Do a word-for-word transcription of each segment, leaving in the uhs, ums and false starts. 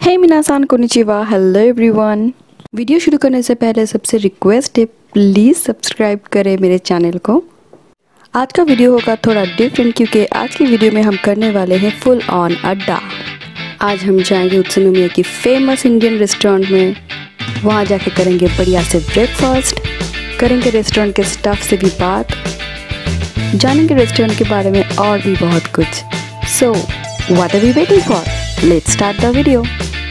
हे मिनासान कोनिचिवा, hello everyone. Video शुरू करने से पहले सबसे रिक्वेस्ट है, प्लीज़ सब्सक्राइब करें मेरे चैनल को। आज का वीडियो होगा थोड़ा डिफरेंट क्योंकि आज की वीडियो में हम करने वाले हैं फुल ऑन अड्डा। आज हम जाएंगे उत्सुनोमिया की फेमस इंडियन रेस्टोरेंट में। वहाँ जाके करेंगे बढ़िया से ब्रेकफास्ट, करेंगे रेस्टोरेंट के स्टाफ से भी बात, जानेंगे रेस्टोरेंट के बारे में और भी बहुत कुछ। So what are we waiting for? Let's start the video.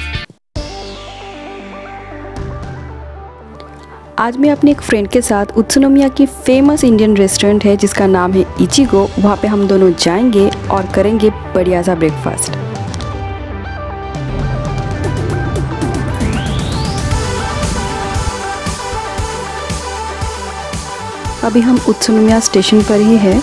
आज मैं अपने एक फ्रेंड के साथ उत्सुनोमिया की फेमस इंडियन रेस्टोरेंट है जिसका नाम है इचिगो, वहाँ पे हम दोनों जाएंगे और करेंगे बढ़िया सा ब्रेकफास्ट। अभी हम उत्सुनोमिया स्टेशन पर ही है।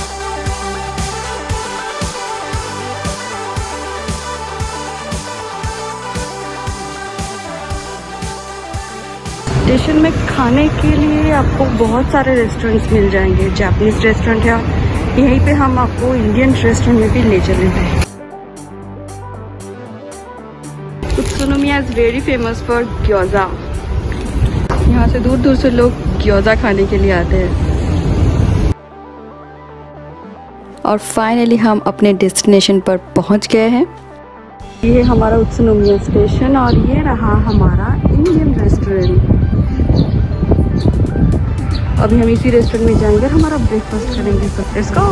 स्टेशन में खाने के लिए आपको बहुत सारे रेस्टोरेंट्स मिल जाएंगे। जापानीज रेस्टोरेंट है, यहीं पे हम आपको इंडियन रेस्टोरेंट में भी ले चलेंगे। Utsunomiya is very famous for gyoza. यहाँ से दूर दूर से लोग ग्योजा खाने के लिए आते हैं। और फाइनली हम अपने डेस्टिनेशन पर पहुँच गए हैं। ये है हमारा उत्सुनोमिया स्टेशन और ये रहा हमारा इंडियन रेस्टोरेंट। अभी हम इसी रेस्टोरेंट में जाएंगे और हमारा ब्रेकफास्ट करेंगे। तो लेट्स गो।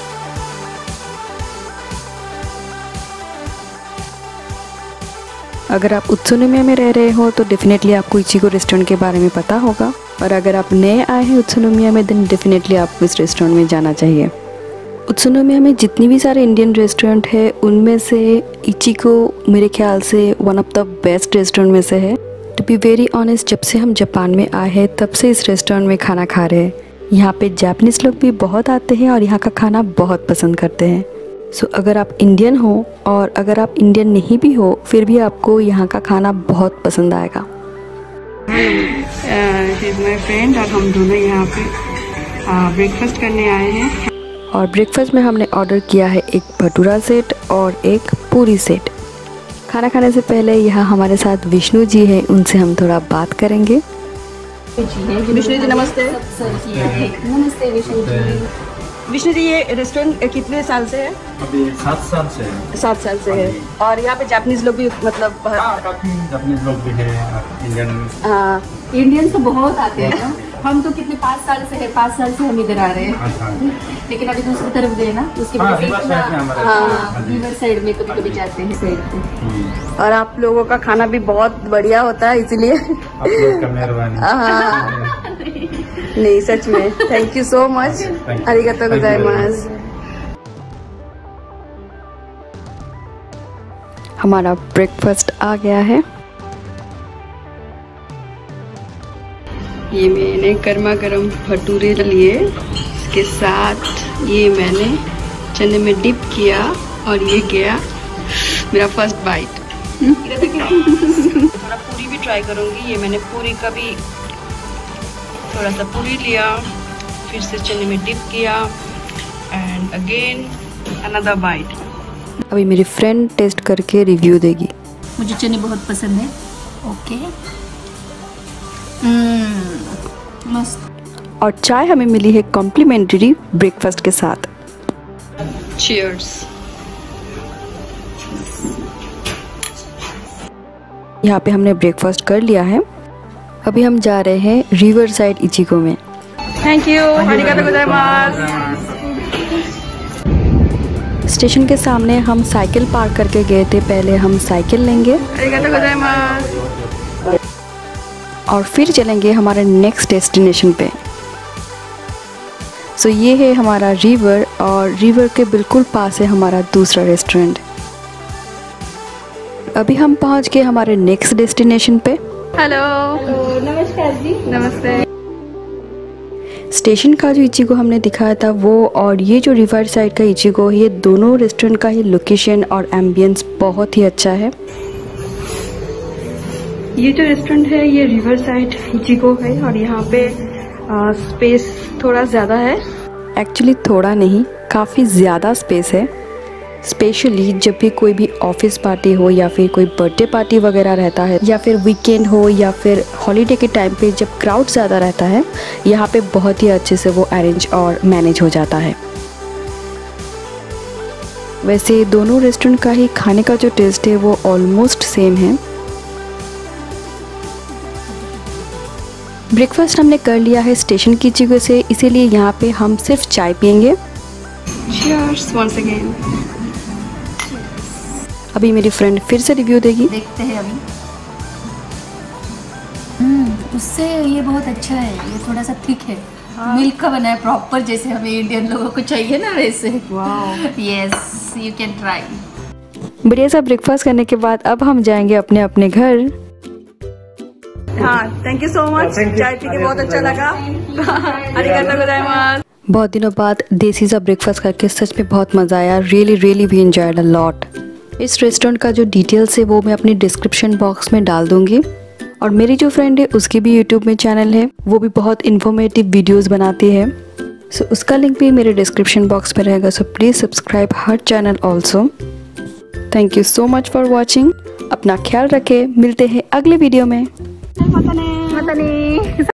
अगर आप उत्सुनोमिया में रह रहे हो तो डेफिनेटली आपको इचिगो रेस्टोरेंट के बारे में पता होगा, और अगर आप नए आए हैं उत्सुनोमिया में देन डेफिनेटली आपको इस रेस्टोरेंट में जाना चाहिए। उत्सुनोमिया में जितनी भी सारे इंडियन रेस्टोरेंट है उनमें से इचिगो मेरे ख्याल से one of the best restaurant में से है। टू बी वेरी ऑनेस्ट, जब से हम जापान में आए हैं तब से इस रेस्टोरेंट में खाना खा रहे हैं। यहाँ पे जापानीज लोग भी बहुत आते हैं और यहाँ का खाना बहुत पसंद करते हैं। सो so, अगर आप इंडियन हो और अगर आप इंडियन नहीं भी हो फिर भी आपको यहाँ का खाना बहुत पसंद आएगा। माय फ्रेंड और हम दोनों यहाँ पे ब्रेकफास्ट करने आए हैं। और ब्रेकफास्ट में हमने ऑर्डर किया है एक भटूरा सेट और एक पूरी सेट। खाना खाने से पहले यहाँ हमारे साथ विष्णु जी हैं, उनसे हम थोड़ा बात करेंगे। विष्णु जी नमस्ते। नमस्ते विष्णु जी। विष्णु जी, ये रेस्टोरेंट कितने साल से है? अभी सात साल से है। सात साल से है। और यहाँ पे जापानीज लोग भी मतलब हाँ, काफी जापानीज लोग भी है, इंडियन। हाँ, इंडियन तो बहुत आते हैं ना। हम तो कितने पाँच साल से है, पाँच साल से हम इधर आ रहे हैं। लेकिन अभी दूसरी तरफ गए ना, उसके हाँ, बाद रिवर साइड में हमारा। हाँ, रिवर साइड में कभी कभी जाते हैं साइड पे। और आप लोगों का खाना भी बहुत बढ़िया होता है, इसीलिए आप लोग का मेहरबानी। हाँ नहीं, सच में थैंक यू सो मच। आरिगातो गोजाइमासु। हमारा ब्रेकफास्ट आ गया है। ये मैंने गर्मा गर्म भटूरे लिए, इसके साथ ये मैंने चने में डिप किया और ये गया मेरा फर्स्ट बाइट। थोड़ा पूरी भी ट्राई करूँगी। ये मैंने पूरी का भी थोड़ा सा पूरी लिया, फिर से चने में डिप किया एंड अगेन अनदर बाइट। अभी मेरी फ्रेंड टेस्ट करके रिव्यू देगी। मुझे चने बहुत पसंद है। ओके, मस्त। और चाय हमें मिली है कॉम्प्लीमेंट्री ब्रेकफास्ट के साथ। चीयर्स। यहाँ पे हमने ब्रेकफास्ट कर लिया है। अभी हम जा रहे हैं रिवर साइड इचिगो में। Thank you. आरिगातो गोजाइमासु। स्टेशन के सामने हम साइकिल पार्क करके गए थे, पहले हम साइकिल लेंगे। आरिगातो गोजाइमासु। और फिर चलेंगे हमारे नेक्स्ट डेस्टिनेशन पे। सो so, ये है हमारा रिवर और रिवर के बिल्कुल पास है हमारा दूसरा रेस्टोरेंट। अभी हम पहुंच गए हमारे नेक्स्ट डेस्टिनेशन पे। हेलो, नमस्कार जी। नमस्ते। स्टेशन का जो इचिगो हमने दिखाया था वो और ये जो रिवर साइड का इचिगो, ये दोनों रेस्टोरेंट का ही लोकेशन और एम्बियंस बहुत ही अच्छा है। ये जो रेस्टोरेंट है ये रिवर साइड इचिगो है और यहाँ पे आ, स्पेस थोड़ा ज़्यादा है। एक्चुअली थोड़ा नहीं, काफ़ी ज़्यादा स्पेस है। स्पेशली जब भी कोई भी ऑफिस पार्टी हो या फिर कोई बर्थडे पार्टी वगैरह रहता है या फिर वीकेंड हो या फिर हॉलीडे के टाइम पे जब क्राउड ज़्यादा रहता है, यहाँ पे बहुत ही अच्छे से वो अरेंज और मैनेज हो जाता है। वैसे दोनों रेस्टोरेंट का ही खाने का जो टेस्ट है वो ऑलमोस्ट सेम है। ब्रेकफास्ट हमने कर लिया है स्टेशन की जगह से, इसीलिए यहाँ पे हम सिर्फ चाय पियेंगे। Cheers once again। अभी मेरी फ्रेंड फिर से रिव्यू देगी। देखते हैं अभी। हम्म, उससे ये बहुत अच्छा है, ये थोड़ा सा थिक है। हाँ। मिल्क का बना है प्रॉपर, जैसे हमें इंडियन लोगों को चाहिए ना वैसे। Yes, you can try. बढ़िया सा ब्रेकफास्ट करने के बाद अब हम जाएंगे अपने अपने घर। हाँ, थैंक यू सो मच, चाय पी के बहुत अच्छा लगा। आरिगातो गोजाइमास। बहुत दिनों बाद देसी सा ब्रेकफास्ट करके सच में बहुत मज़ा आया। Really really we enjoyed a lot. इस रेस्टोरेंट का जो डिटेल्स है वो मैं अपनी डिस्क्रिप्शन बॉक्स में डाल दूंगी। और मेरी जो फ्रेंड है उसकी भी यूट्यूब में चैनल है, वो भी बहुत इन्फॉर्मेटिव वीडियोस बनाती है। सो so, उसका लिंक भी मेरे डिस्क्रिप्शन बॉक्स में रहेगा। So please subscribe our channel also. Thank you so much for watching. अपना ख्याल रखें, मिलते हैं अगले वीडियो में।